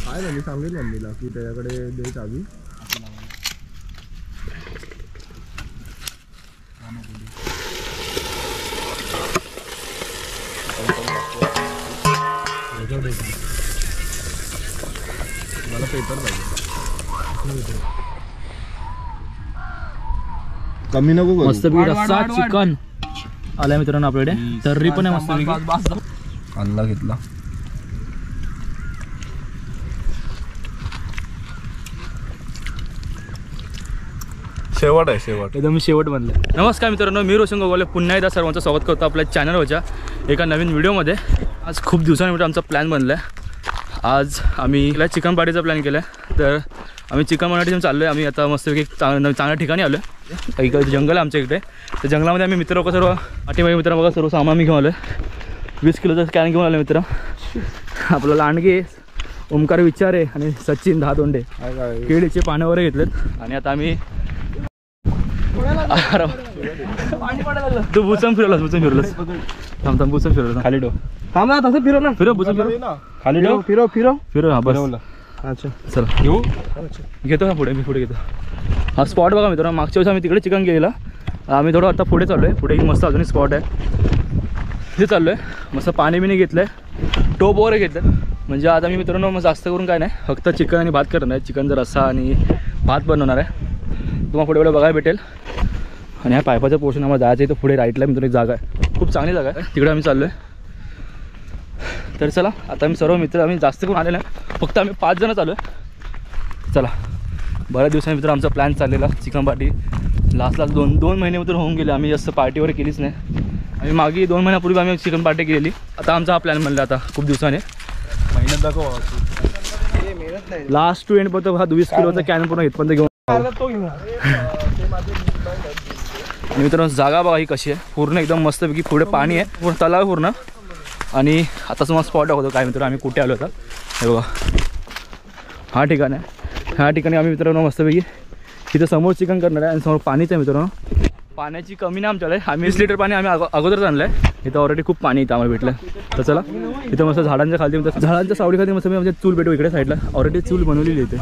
काय नाही, मी सांगेल मम्मीला की त्याच्याकडे दे चावी. मला पेपर पाहिजे. कमी नको करू. मस्तपैकी रस्सा चिकन आलाय मित्रांनो आपल्याकडे. तर्री पण आहे मस्तपैकी. आणला घेतला. शेवट आहे, शेवट एकदम शेवट बनलं. नमस्कार मित्रांनो, मी रोशन गोगावले पुन्हा एकदा सर्वांचं स्वागत करतो आपल्या चॅनलवरच्या एका नवीन व्हिडिओमध्ये. आज खूप दिवसांनी आमचा प्लॅन बनला आहे. आज आम्ही चिकन पार्टीचा प्लॅन केला आहे. तर आम्ही चिकन बनवण्यासाठी चाललो आहे. आम्ही आता मस्तपैकी चांगल्या ठिकाणी आलो आहे. इकडे जंगल आहे आमच्या इकडे. तर जंगलामध्ये आम्ही मित्र सर्व पाठीमागे मित्र बघा सर्व सामान मी घेऊन आलो आहे. 20 किलोचा कॅन घेऊन आलो मित्र. आपलं लांडगे, ओमकार विचारे आणि सचिन धातोंडे केळीचे पानं वगैरे घेतलेत. आणि आता आम्ही तू बुचम फिरवलास, बुचम फिरवलास. थांब थांब, बुचम फिरवलं खाली ठेव. थांब ना, तसं फिरव ना. फिरव बुचम फिरव खाली ठेव. फिरव फिरव फिरव. हा बस. अच्छा चला घेऊ. घेतो ना पुढे, मी पुढे घेतो. हा स्पॉट बघा मित्रांनो, मागच्या वेळेस आम्ही तिकडे चिकन केलेला. आम्ही थोडं आता पुढे चाललो आहे. पुढे एक मस्त अजूनही स्पॉट आहे, तिथे चाललो आहे. मस्त पाणी बिणी घेतलं आहे, टोप वगैरे घेतलं. म्हणजे आता मी मित्रांनो मग जास्त करून काय नाही, फक्त चिकन आणि भात करणार आहे. चिकनचा रस्सा आणि भात बनवणार आहे. तुम्हाला पुढे बघायला भेटेल. आणि ह्या पायपाचं पोर्शन आम्हाला जायचं आहे. तर पुढे राईटला मित्रांनो एक जागा आहे, खूप चांगली जागा आहे, तिकडे आम्ही चाललो आहे. तर चला आता आम्ही सर्व मित्र, आम्ही जास्त करून आले नाही, फक्त आम्ही 5 जण चालू आहे. चला, बऱ्याच दिवसांनी मित्र आमचा प्लॅन चाललेला चिकन पार्टी. लास्ट 2 महिने मित्र होऊन गेले, आम्ही जास्त पार्टी वगैरे केलीच नाही. आम्ही मागे 2 महिन्यापूर्वी आम्ही चिकन पार्टी केलेली. आता आमचा हा प्लॅन म्हणला आता खूप दिवसाने. मेहनत दाखव. लास्ट टू एंड पर्यंत हा 20 किलोचा कॅन पूर्ण इथपर्यंत घेऊन. मित्रांनो जागा बघा ही कशी आहे, पूर्ण एकदम मस्तपैकी. पुढे पाणी आहे, पूर्ण तलाव पूर्ण. आणि आता तुम्हाला स्पॉट दाखवतो काय मित्रांनो आम्ही कुठे आलो होता. हे बघा हा ठिकाण आहे. ह्या ठिकाणी आम्ही मित्रांनो मस्तपैकी इथं समोर चिकन करणार आहे. आणि समोर पाणीच आहे मित्रांनो. पाण्याची कमी नाही आमच्याकडे. आम्ही 20 लिटर पाणी आम्ही अगोदरच आणलं आहे. इथं ऑलरेडी खूप पाणी इथं आम्हाला भेटलं. तर चला इथं मस्त झाडांच्या खाली, झाडांच्या सावलीखाली मस्त मी म्हणजे चूल भेटू इकडे साईडला. ऑलरेडी चूल बनवलेली इथे.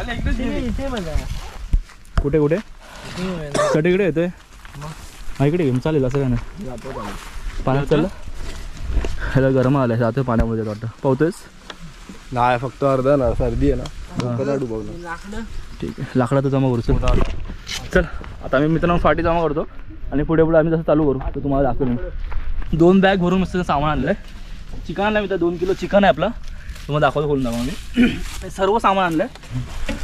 कुठे कुठे इकडे येतोय. हा इकडे घेऊन चालेल असं काय नाही. पाण्यात चाललं, ह्याला गरम आलं आहे. जातो पाण्यामध्ये वाटतं. पावतोयस नाही, फक्त अर्धा ना, सर्दी आहे ना. ठीक आहे, लाकडा तर जमा करू. चल आता आम्ही मित्रांनो फाटी जमा करतो आणि पुढे पुढे आम्ही जसं चालू करू तर तुम्हाला दाखवेन. 2 बॅग भरून मस्त सामान आणलं आहे. चिकन आणलं मित्र, 2 किलो चिकन आहे आपलं. तुम्हाला दाखवतो, खोलून दाखवा. मी सर्व सामान आणलं आहे.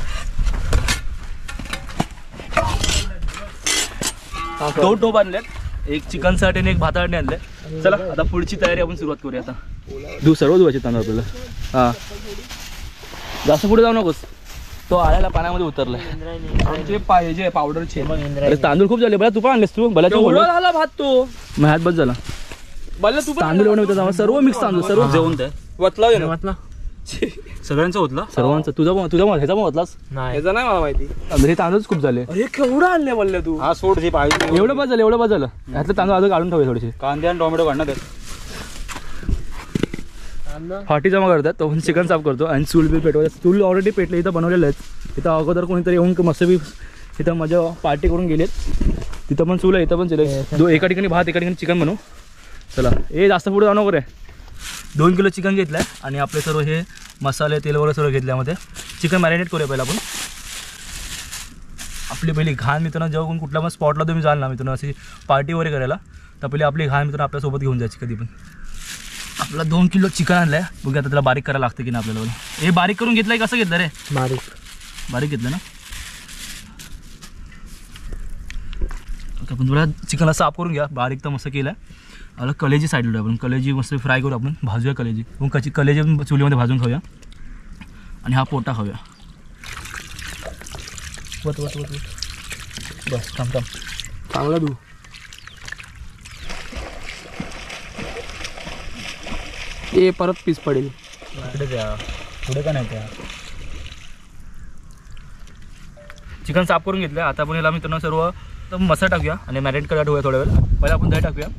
टोप आणलेत, एक चिकनसाठी आणि एक भातासाठी आणले. चला आता पुढची तयारी आपण सुरुवात करूया. आता सर्व धुवायचे तांदूळ आपल्याला. हां जास्त पुढे जाऊ नकोस, तो आल्याला पाण्यामध्ये उतरलाय. पाहिजे पावडरचे. अरे तांदूळ खूप झाले. बला तू पण आणलेस तू. भला झाला भात तो मग हात बस झाला. भला तू तांदूळ एवढं सर्व मिक्स तांदूळ सर्व जेवण ते वतला वतला सगळ्यांचं होतला. सर्वांचं. तुझा ह्याचा पण होतलास नाही, ह्याचा नाही मला माहिती. हे तांदूळच खूप झाले. अरे केवढं आणले बोलले तू. हा सोड जे पाहिजे एवढं बस झालं, एवढं बस झालं. ह्यातलं तांदूळ अजून काढून ठेवले थोडेसे. कांदे आणि टोमॅटो काढणार फाटी जमा करतात. तो चिकन साफ करतो आणि चूल बी पेटवतात. चूल ऑलरेडी पेटले इथं बनवलेलं आहेत. इथं अगोदर कोणीतरी येऊन मस्त बी इथं मजा पार्टी करून गेलेत. तिथं पण चूल आहे, इथं पण चूल. एका ठिकाणी भात, एका ठिकाणी चिकन बनवू. चला जास्त पुढे जाऊ नको रे. 2 किलो चिकन घेतलं आहे आणि आपले सर्व हे मसाले तेल वगैरे सर्व घेतल्यामध्ये चिकन मॅरिनेट करूया पहिला आपण. आपली पहिली घाण मित्रांनो जेव्हा कोण कुठल्या पण स्पॉटला तुम्ही जाल ना मित्रांनो अशी पार्टी वगैरे करायला, तर पहिली आपली घाण मित्रांनो आपल्यासोबत घेऊन जायची कधी पण. आपला 2 किलो चिकन आणलं आहे. बघूया आता त्याला बारीक करायला लागतं की नाही आपल्याला. हे बारीक करून घेतलं आहे, कसं घेतलं रे? बारीक घेतलं ना. आपण थोडा चिकनला साफ करून घ्या. बारीक तर मस्त केलं आहे. आता कलेजी साईडला आपण कलेजी मस्त फ्राय करू. आपण भाजूया कलेजी. मग कलेजी चुलीमध्ये भाजून खाऊया. आणि हा पोटा खाऊया. वत वत वत वत बस. थांब थांब चांगला धू. ए परत पीस पडेल इकडे द्या. पुढे का नाही त्या. चिकन साफ करून घेतलं. आता आपण याला मित्रांनो सर्व मसाला टाकूया आणि मॅरिनेट करायला ठेवूया थोड्या वेळ. पहिला आपण दही टाकूया.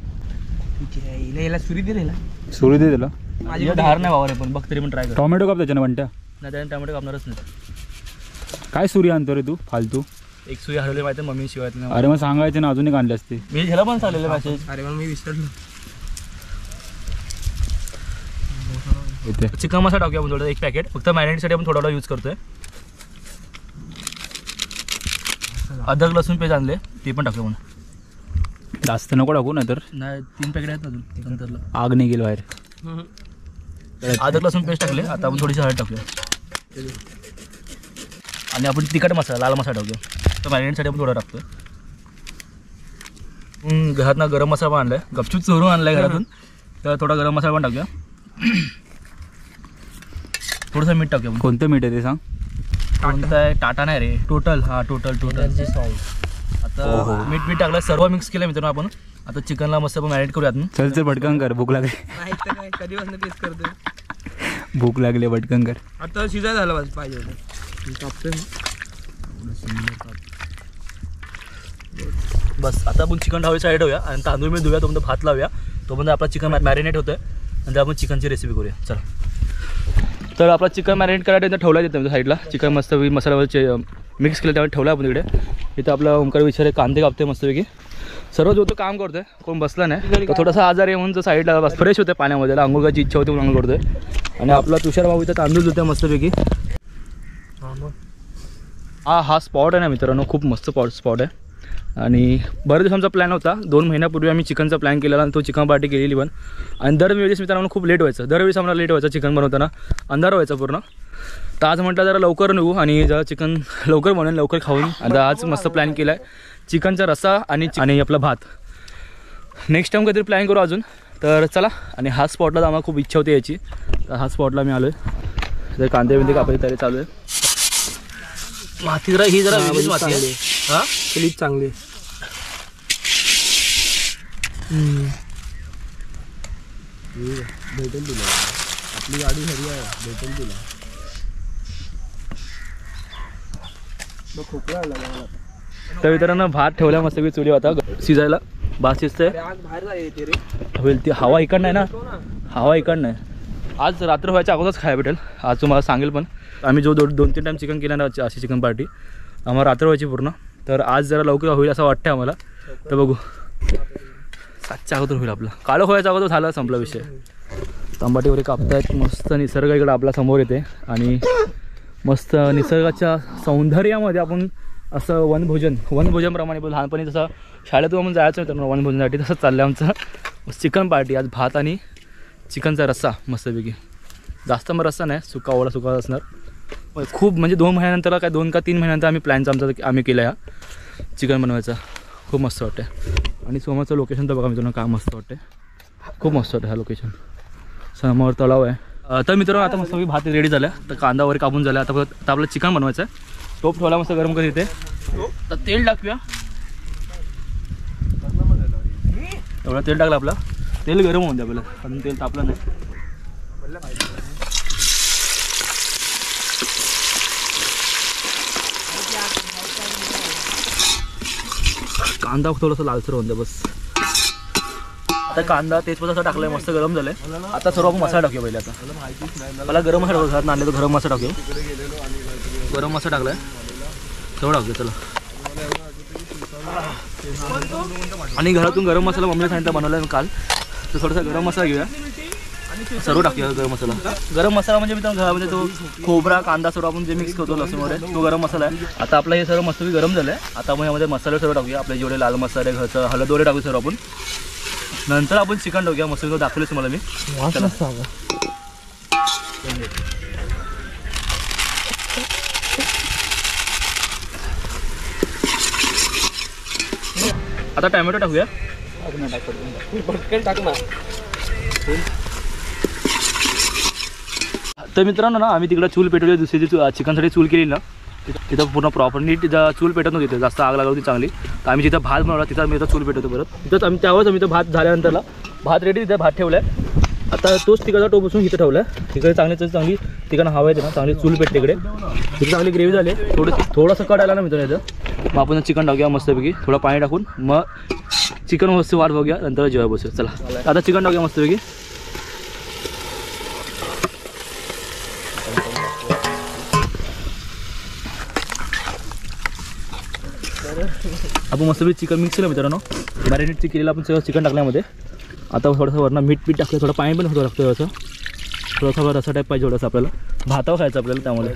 याला सुरी दे. सुरी दे त्याला. माझी धार नाही वावर आहे पण बघ तरी पण ट्राय कर. टोमॅटो काप त्याच्यानं म्हणत्या. नाही त्याने टमाटे कापणारच नाही. काय सुरी आणतो रे तू फालतू? एक सुई हरवली माहिती आहे मम्मी शिवाय नाही. अरे मग सांगायचं ना, अजून एक आणले असते. मी ह्याला पण चाललेलं मॅसेज. अरे मग मी विसरलो. इथे चिकन मसाला टाकूया आपण थोडं, एक पॅकेट फक्त मॅरिनेटसाठी आपण थोडा यूज करतोय. अद्रक लसूण पेस्ट आणले ते पण टाकूया म्हणून. जास्त नको टाकू ना तर नाही 3 पॅकेट आहेत अजून नंतरला. आग नाही गेली बाहेर. अद्रक लसूण पेस्ट टाकले. आता आपण थोडीशी हळद टाकूया आणि आपण तिखट मसाला लाल मसाला टाकूया. तर मॅरिनेटसाठी आपण थोडा टाकतोय. घरातनं गरम मसाला पण आणलाय, गपचूप चोरून आणलाय घरातून. तर थोडा गरम मसाला पण टाकूया. थोडंसं मीठ टाकूया. कोणतं मीठ आहे ते सांग. कोणतं आहे? टाटा नाही रे, टोटल. हा टोटल. आता मीठ टाकलं, सर्व मिक्स केलं मित्रांनो आपण. आता चिकनला मस्त आपण मॅरिनेट करूयात. चल चल भटकन कर, भूक लागली. नाही तर काय, कधीपासून टेस्ट करतोय. भूक लागली, भटकन कर. आता शिजाय झालं बस पाहिजे होतं. कापतोय बस. आता आपण चिकन ढावळी साईड ठेवूया आणि तांदूळ मी धुया, तोपर्यंत भात लावूया. तोपर्यंत आपला चिकन मॅरिनेट होतोय आणि आपण चिकनची रेसिपी करूया. चला. तर आपला चिकन मॅरिनेट करायला ठेवला येतं साईडला. चिकन मस्त मसाल्यावरचे मिक्स केलं त्यामुळे ठेवला आपण तिकडे. इथं आपला ओंकार विचारे कांदे कापते मस्तपैकी. सर्व जो तो काम करतोय, कोण बसला नाही. तर थोडासा आजार आहे म्हणून साईडला बस फ्रेश होते पाण्यामध्ये. आंघोळ करायची इच्छा होती म्हणून आंघोळ करतोय. आणि आपला तुषार भाऊ इथं तांदूळ धुतोय मस्तपैकी. हा स्पॉट आहे ना मित्रांनो, खूप मस्त स्पॉट आहे. आणि बऱ्याच दिवसांचा प्लॅन होता. 2 महिन्यापूर्वी आम्ही चिकनचा प्लॅन केलेला आणि तो चिकन पार्टी केलेली पण. आणि दरवेळेस मित्रांनो खूप लेट व्हायचं. दरवेळेस आम्हाला लेट व्हायचं चिकन बनवताना, अंधार व्हायचा पूर्ण. तर आज म्हटलं जरा लवकर निघू आणि जरा चिकन लवकर बनवून लवकर खाऊन. आता आज मस्त प्लॅन केला आहे चिकनचा रस्सा आणि आपला भात. नेक्स्ट टाईम काहीतरी प्लॅन करू अजून. तर चला. आणि हा स्पॉटला आम्हाला खूप इच्छा होती याची, तर हा स्पॉटला मी आलो आहे. तर कांदे बिंदे कापायची तयारी चालू आहे. माती जरा ही जरा वेगळीच माती आहे. हां क्लिप चांगली. भेटेल तुला, आपली गाडी घरी आहे, भेटेल तुला. खोकला आला मला. तर मित्रांनो भात ठेवल्या मस्त की चुली होता शिजायला. भात शिजतंय. होईल ती हवा इकडं नाही ना, हवा इकडं नाही. आज रात्र व्हायच्या अगोदरच खायला भेटेल. आज तुम्हाला सांगेल पण. आम्ही जो 2-3 टाईम चिकन केलं ना अशी चिकन पार्टी, आम्हाला रात्र व्हायची पूर्ण. तर आज जरा लवकर होईल असं वाटतं आम्हाला. तर बघू 7च्या अगोदर होईल आपलं. काळं व्हायच्या अगोदर झालं, संपला विषय. तंबाटी वगैरे कापतायत. मस्त निसर्ग इकडं आपल्या समोर येते आणि मस्त निसर्गाच्या सौंदर्यामध्ये आपण असं वनभोजनप्रमाणे लहानपणी जसं शाळेतून आपण जायचं मित्रांनो वनभोजनासाठी, तसंच चाललं आमचं चिकन पार्टी. आज भात आणि चिकनचा रस्सा मस्तपैकी. जास्त मग रस्सा नाही, सुका ओला सुका असणार. खूप म्हणजे 2 महिन्यानंतर काय 2 का 3 महिन्यानंतर आम्ही प्लॅनचा आम्ही केला या चिकन बनवायचा. खूप मस्त वाटतं. आणि समोरचं लोकेशन तर बघा मित्रांनो काय मस्त वाटतं. खूप मस्त वाटतं हा लोकेशन. समोर तलाव आहे. तर मित्रांनो आता मस्त भात रेडी झाला. तर कांदा वगैरे कापून झाला. आता आपलं चिकन बनवायचं आहे. टोप ठेवला मस्त गरम करत येते. तर तेल टाकूया. एवढं तेल टाकलं आपलं. तेल गरम होऊन द्या आपल्याला, पण तेल तापलं नाही. कांदा थोडंसं लालसर होऊन द्या बस. आता कांदा तेजपत्ता टाकलाय, मस्त गरम झालंय. आता सर्व आपण मसाला टाकूया पहिले. आता मला गरम मसाला टाकू, घरात आणले तर गरम मसाला टाकू. गरम मसाला टाकलाय तेवढा टाकूया. चला. आणि घरातून गरम मसाला मम्मीला सांगितलं बनवला काल, तर थोडासा गरम मसाला घेऊया. सर्व टाकूया गरम मसाला. गरम मसाला म्हणजे मित्रांनो घरामध्ये तो खोबरा कांदा सर्व आपण जे मिक्स करतो लसूण वगैरे, तो गरम मसाला आहे. आता आपला हे सर्व मस्त गरम झालं आहे. आता आपण यामध्ये मसाले सर्व टाकूया. आपले जेवढे लाल मसाले घरचं हळद वगैरे टाकू सर्व आपण. नंतर आपण चिकन टाकूया. मस्त दाखवलेच तुम्हाला मी. आता टोमॅटो टाकूया. टाक ना. तर मित्रांनो ना आम्ही तिकडे चूल पेटवली. दुसरी चिकनसाठी चूल केली ना, तिथं पूर्ण प्रॉपर नीट चूल पेटत नव्हती. तिथे जास्त आग लागली होती चांगली. तर आम्ही जिथं भात बनवला तिथं आम्ही चूल पेटवतो परत. तिथंच आम्ही त्यावेळेस आम्ही भात झाल्यानंतरला भात रेडी तिथे भात ठेवला आहे. आता तोच तिकडचा टोप बसून इथं ठेवला आहे. तिकडे चांगली तिकडं हवा येते ना, चांगली चूल पेटते इकडे. तिथे चांगली ग्रेव्ही झाली. थोडंसं कट आला ना मित्रांनो इथं. मग आपण चिकन टाकूया मस्तपैकी. थोडं पाणी टाकून मग चिकन मस्त वाट बघूया. नंतर जेव्हा बसूया. चला आता चिकन टाकूया मस्तपैकी. आपण मस्तपैकी चिकन मिक्स केलं मित्रांनो. मॅरिनेट केलेलं आपण सगळं चिकन टाकल्यामध्ये. आता थोडंसं वरनं मीठ टाकलं, थोडं पाणी पण होतं लागतं असं थोडंसं रसा टाईप पाहिजे थोडंसं आपल्याला. भातावर खायचं आपल्याला त्यामुळे.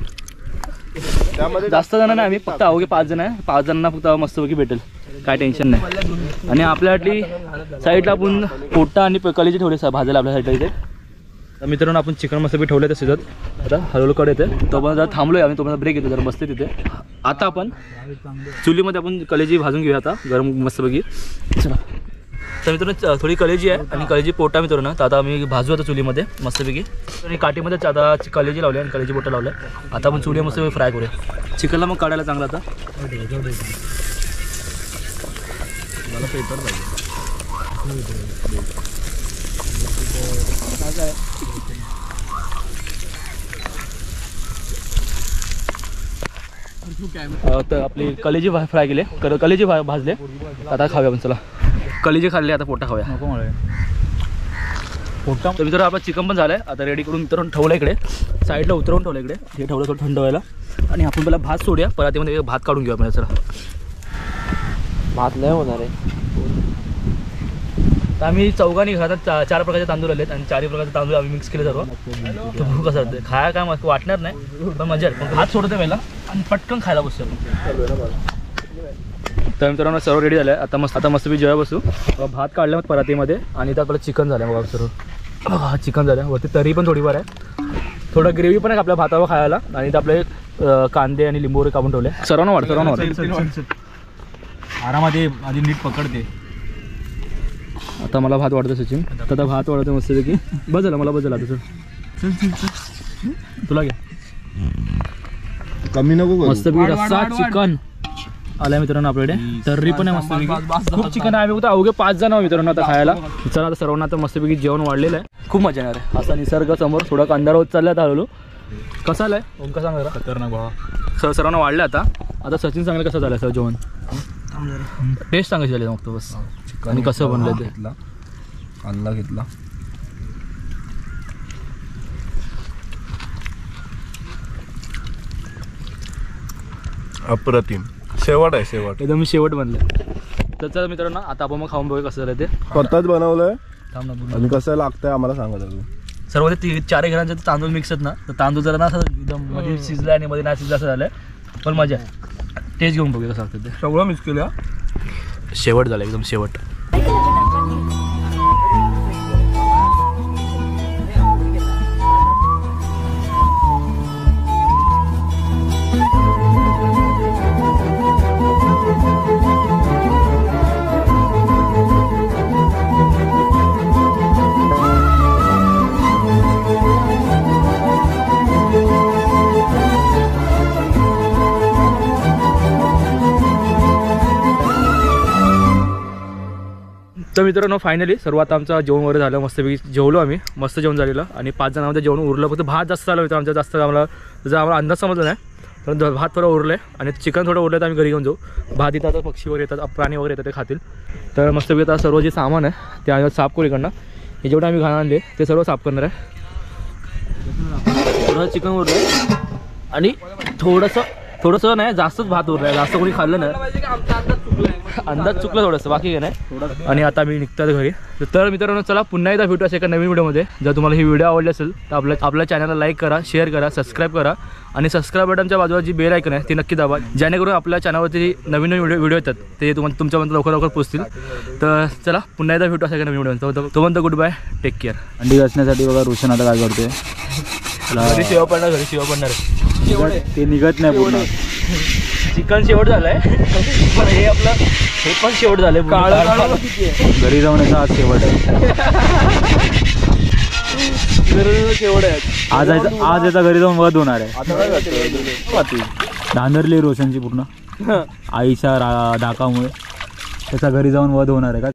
जास्त जण नाही, आम्ही फक्त अवघे 5 जण आहे. 5 जणांना फक्त मस्तपैकी भेटेल, काय टेन्शन नाही. आणि आपल्यासाठी साईडला आपण पोटा आणि कलेजी ठेवले भाजायला आपल्या साईडला इथे. तर मित्रांनो आपण चिकन मस्तपैकी ठेवले तसे जात. आता हळूहळू कडे येते, तोपर्यंत जरा थांबलोय आम्ही, तोपर्यंत ब्रेक येतो जरा बसते तिथे. आता आपण चुलीमध्ये आपण कलेजी भाजून घेऊया आता गरम मस्तपैकी. चला तर मित्रांनो थोडी कलेजी आहे आणि कलेजी पोटा मित्रांनो. तर आता आम्ही भाजू आता चुलीमध्ये मस्तपैकी. आणि काठीमध्येच आता कलेजी लावली आणि कलेजी पोटा लावलं. आता आपण चुली मस्तपैकी फ्राय करूया चिकनला. मग काढायला चांगला आता मला पेपर पाहिजे. तर आपली कलेजी फ्राय केले, कलेजी भाजले. आता खाऊया आपण. चला कलेजी खाल्ले, आता पोटा खाऊया. नको मला पोटा. तर मित्रांनो आपण चिकन पण झालं आहे आता रेडी करून मित्रांनो ठेवलं इकडे साईडला, उतरवून ठेवलं इकडे. हे ठेवलं थोडं थंड व्हायला. आणि आपण पहिला भात सोडूया, परातीमध्ये भात काढून घेऊया आपल्याला. चला भात नाही होणार आहे. तर आम्ही चौघांनी घरात 4 प्रकारचे तांदूळ आलेत आणि 4 प्रकारचे तांदूळ आम्ही मिक्स केले सर्व. तर भूक कसं वाटते खाया काय वाटणार नाही पण मजा आहे. भात सोडते पहिला आणि पटकन खायला बसतो आपण. तर मित्रांनो सर्व रेडी झालं आहे. आता मस्त मी जेव्हा बसू. भात काढलं मग परातीमध्ये आणि त्यात आपलं चिकन झालं. बघा सर्व बघा चिकन झालं. वरती तरी पण थोडीफार आहे, थोडं ग्रेव्ही पण आहे आपल्या भातावर खायला. आणि ते आपले कांदे आणि लिंबू वगैरे कापून ठेवले. सर्वांना वाढ आरामात आधी नीट पकडते. आता मला भात वाढतं सचिन. आता भात वाढतं मस्तपैकी. बस झालं मला, बस झालं आता. चल तुला घ्या कमी नको मस्तपैकी. रस्सा चिकन आलाय मित्रांनो आपल्याकडे. तर्री पण आहे मस्तपैकी. खूप चिकन आहे. आम्ही फक्त अवघे 5 जण आहोत मित्रांनो आता खायला. चला आता सर्वांना आता मस्तपैकी जेवण वाढलेलं आहे. खूप मजा येणार आहे. असा निसर्ग समोर थोडा अंधार होत चालला आता हळूहळू. कसा आलाय ओमका सांग जरा. खतरनाक भावा. सर्वांना वाढलं आता. आता सचिन सांगायला कसं झालं सर जेवण. टेस्ट सांगायची झाली मग बस. आणि कसं बनलं ते. कांदा घेतला. अप्रतिम. शेवट आहे शेवट. एकदम शेवट बनलं. तर चला मित्रांनो आता आपण मग खाऊन बघूया कसं झालं ते. स्वतःच बनवलंय आणि कसं लागतंय आम्हाला सांगा तू. सर्व ते 4 घरांचे तांदूळ मिक्स आहेत ना. तर तांदूळ जरा ना असं एकदम मध्ये शिजला आणि मध्ये नाही शिजला असं झालं. पण मजा आहे. टेस्ट घेऊन बघूया कसं लागतं ते. सगळं मिक्स केलं. शेवट झालं एकदम शेवट. तर मित्रांनो फायनली सर्वात आमचं जेवण वगैरे झालं. मस्तपैकी जेवलो आम्ही. मस्त जेवण झालेलं. आणि 5 जणांमध्ये जेवण उरलं. फक्त भात जास्त झालं मित्र आमच्या. जास्त आम्हाला जर आम्हाला अंदाज समजला नाही पण भात थोडं उरलं आहे. आणि चिकन थोडं उरलं तर आम्ही घरी घेऊन जाऊ. भात इथं आता पक्षी वगैरे येतात, प्राणी वगैरे येतात ते खातील. तर मस्तपैकी आता सर्व जे सामान आहे ते आम्ही साफ करू इकडनं. हे जेवढं आम्ही घाण आणले ते सर्व साफ करणार आहे. थोडं चिकन उरलं आहे आणि थोडंसं नाही जास्तच भात उरलं आहे. जास्त कोणी खाल्लं नाही. अंदाज चुकलं थोडंसं, बाकी काय नाही. आणि आता मी निघतात घरी. तर मित्रांनो चला पुन्हा एकदा भेटू अशा एका नवीन व्हिडिओमध्ये. जर तुम्हाला ही व्हिडिओ आवडली असेल तर आपल्या चॅनलला लाईक करा, शेअर करा, सबस्क्राईब करा. आणि सबस्क्राईब बटनच्या बाजूला जी बेल आयकन आहे ती नक्की दाबा, जेणेकरून आपल्या चॅनलवरती नवीन व्हिडिओ येतात ते तुमच्यापर्यंत लवकर पोहोचतील. तर चला पुन्हा एकदा भेटू अशा एका नवीन व्हिडिओ. तोपर्यंत गुड बाय, टेक केअर. अंडी घासण्यासाठी बघा रोशन आता काय करतोय. घरी शिवा पडणार. ते निघत नाही पूर्ण. चिकन शेवट झालंय पण हे आपलं हे पण शेवट झालंय. घरी जाऊन याचा आज शेवट आहे. शेवट आहे आज याचा घरी जाऊन वध होणार आहे. धांदरली रोशनची पूर्ण आईच्या धाकामुळे त्याचा घरी जाऊन वध होणार आहे का.